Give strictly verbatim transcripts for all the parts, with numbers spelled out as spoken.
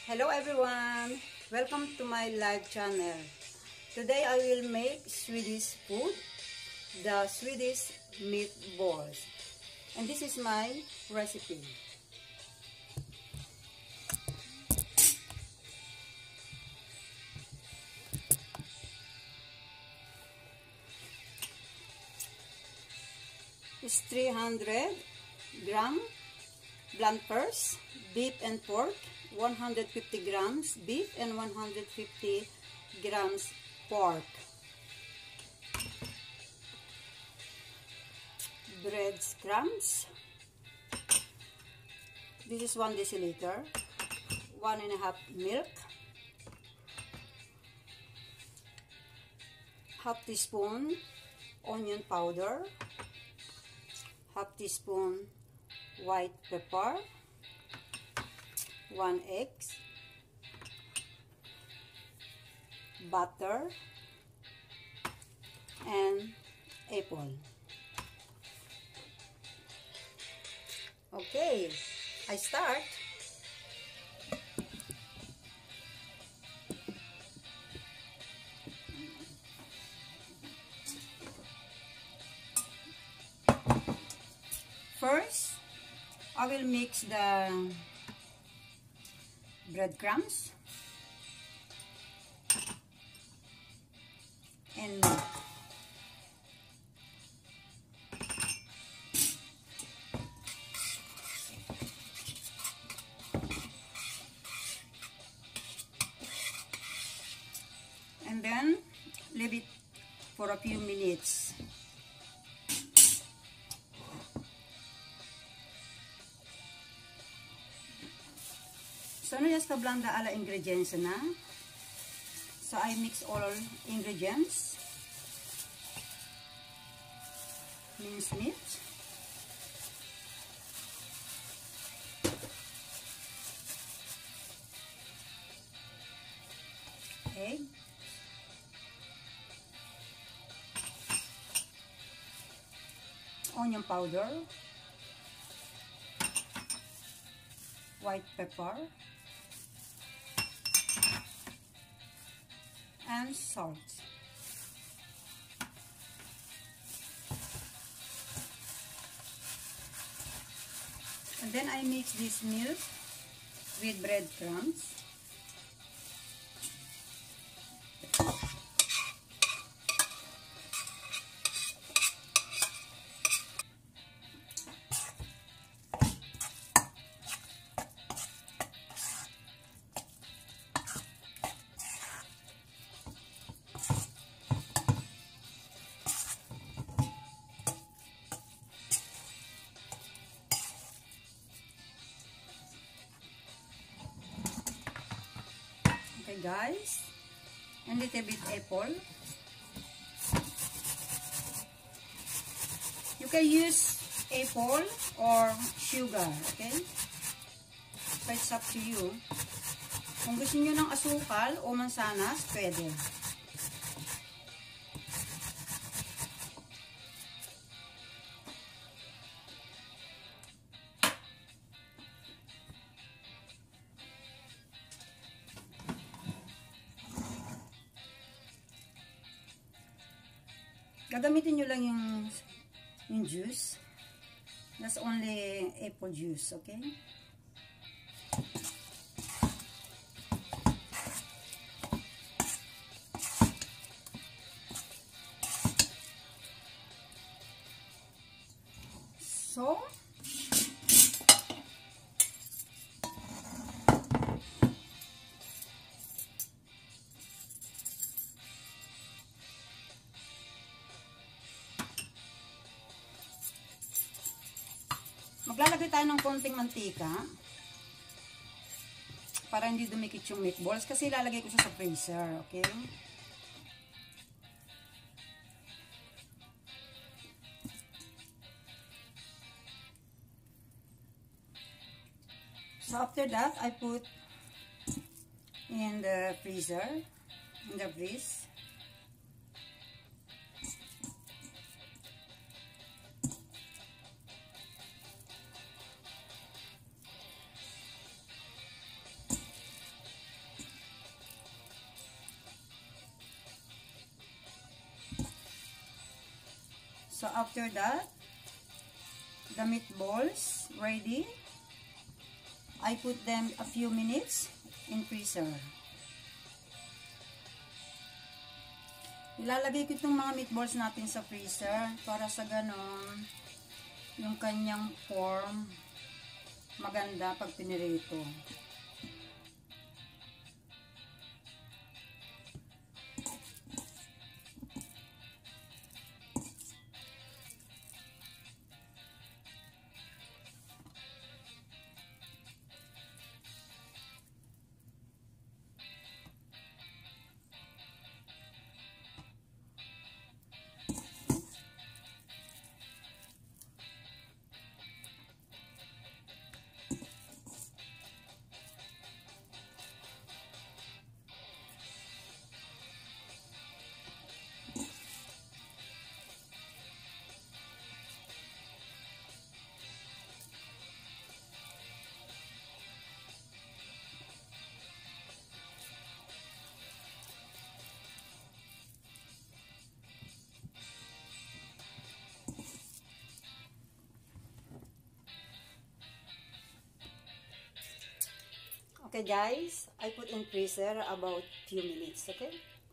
Hello everyone! Welcome to my live channel. Today I will make Swedish food, the Swedish meatballs. And this is my recipe. It's three hundred gram blunt purse, beef and pork, one hundred fifty grams beef and one hundred fifty grams pork. Breadcrumbs. This is one deciliter. One and a half milk. Half teaspoon onion powder. Half teaspoon white pepper. One egg. Butter. And apple. Okay, I start. First, I will mix the breadcrumbs and milk. And then leave it for a few minutes. So, no just blanda ala ingredients na. So, I mix all ingredients. Minced meat. Egg. Onion powder. White pepper. And salt. And then I mix this milk with breadcrumbs. Okay guys, and little bit apple. You can use apple or sugar, okay? So it's up to you. Kung gusto niyo ng asukal o mansanas, pwede. Gagamitin nyo lang yung, yung juice. That's only apple juice, okay? So, maglalagay tayo ng konting mantika para hindi dumikit yung meatballs kasi ilalagay ko siya sa freezer, okay? So after that, I put in the freezer, in the freeze. after that, the meatballs ready. I put them a few minutes in freezer. Ilalagay ko itong mga meatballs natin sa freezer para sa ganon yung kanyang form maganda pag pinirito. Okay guys, I put in freezer about few minutes, okay?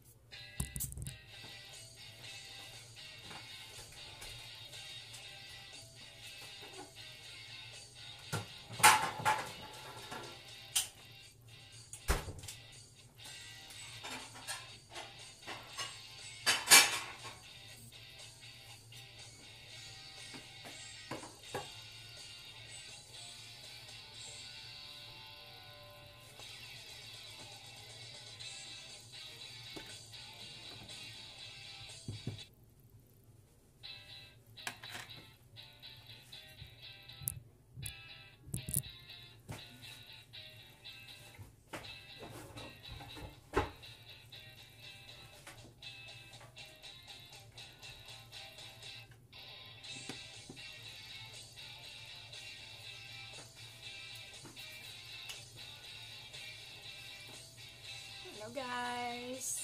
Hello guys!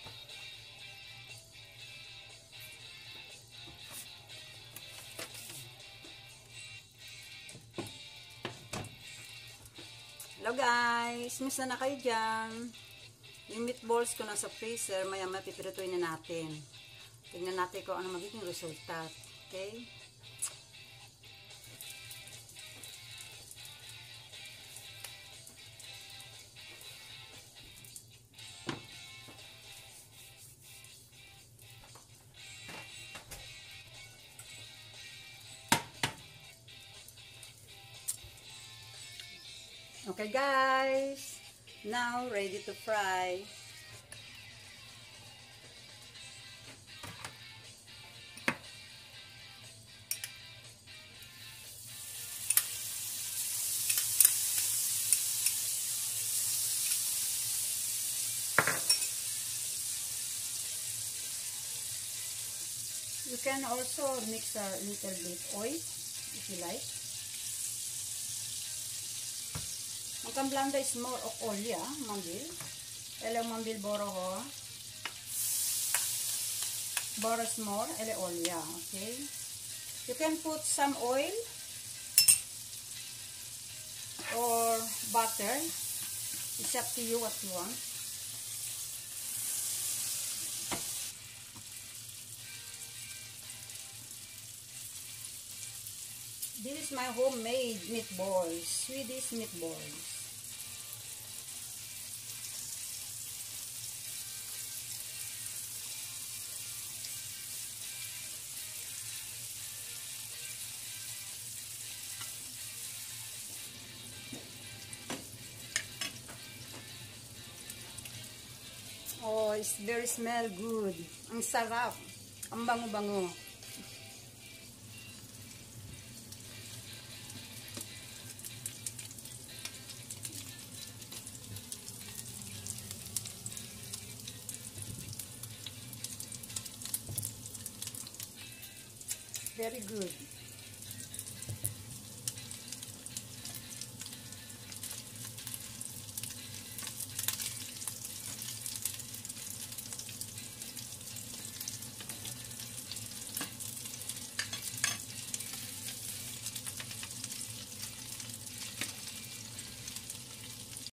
Hello guys! Musta na kayo dyan? Yung meatballs ko nasa freezer, maya mapipirituin na natin. Tingnan natin kung ano magiging resulta. Okay? Okay guys, now ready to fry. You can also mix a little bit oil if you like. Ang kamblanda is more of oil, ah, mambil. Ele mambil boro ho. Boro more, ele oil, okay? You can put some oil or butter. It's up to you what you want. This is my homemade meatballs, Swedish meatballs. Oh, it's very smell good. Ang sarap. Ang bango-bango. Very good.